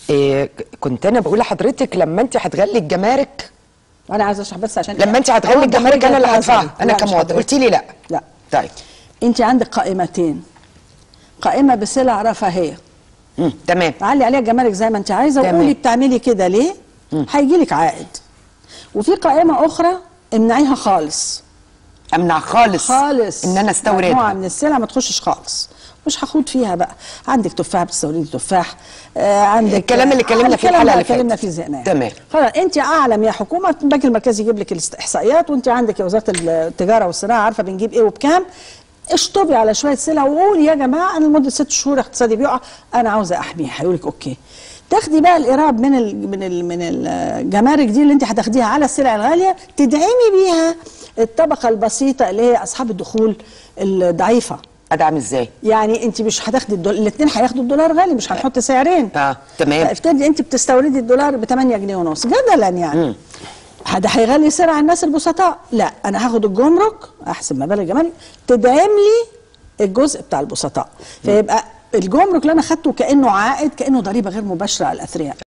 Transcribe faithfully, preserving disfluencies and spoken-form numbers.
إيه كنت انا بقول لحضرتك لما انت هتغلي الجمارك، وانا عايزه اشرح بس عشان لما انت هتغلي الجمارك انا اللي هدفعها انا كمواطن، قلتي لي لا. لا طيب انت عندك قائمتين، قائمه بسلع رفاهيه امم تمام، علي عليها الجمارك زي ما انت عايزه وقولي بتعملي كده ليه هيجي لك عائد. وفي قائمه اخرى امنعيها خالص. امنع خالص خالص ان انا استوردها، مجموعه من السلع ما تخشش خالص، مش هاخد فيها بقى. عندك تفاح بتستوردي تفاح، آه عندك الكلام اللي اتكلمنا فيه الحلقه اللي فاتت اتكلمنا فيه زمان. تمام. خلاص انت اعلم يا حكومه، البنك المركزي يجيب لك الاحصائيات، وانت عندك يا وزاره التجاره والصناعه عارفه بنجيب ايه وبكام. اشطبي على شويه سلع وقولي يا جماعه انا لمده ست شهور اقتصادي بيقع، انا عاوزه احميها. هيقول لك اوكي. تاخدي بقى الايراد من ال من ال من الجمارك دي اللي انت هتاخديها على السلع الغاليه، تدعمي بيها الطبقه البسيطه اللي هي اصحاب الدخول الضعيفه. ادعم ازاي؟ يعني انت مش هتاخدي الدولار، الاثنين هياخدوا الدولار غالي، مش هنحط سعرين. اه تمام. فافترضي انت بتستوردي الدولار ب ثمانية جنيه ونص جدلا يعني. امم هذا هيغلي سعر الناس البسطاء؟ لا، انا هاخد الجمرك احسب مبالغ جمارك تدعم لي الجزء بتاع البسطاء، فيبقى الجمرك اللي انا خدته كانه عائد، كانه ضريبه غير مباشره على الاثرياء.